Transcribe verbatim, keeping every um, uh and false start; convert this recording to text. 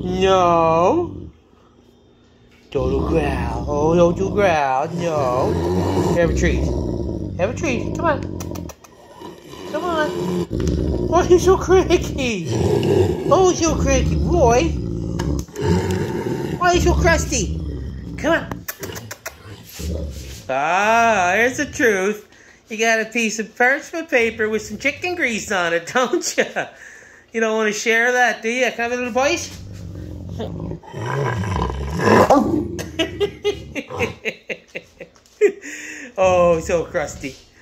No. Don't growl. Oh, don't you growl. No. Have a treat. Have a treat. Come on. Come on. Why are you so cranky? Oh, you're so cranky, boy. Why are you so crusty? Come on. Ah, here's the truth. You got a piece of parchment paper with some chicken grease on it, don't you? You don't want to share that, do you? Can I have a little bite? Oh, so crusty.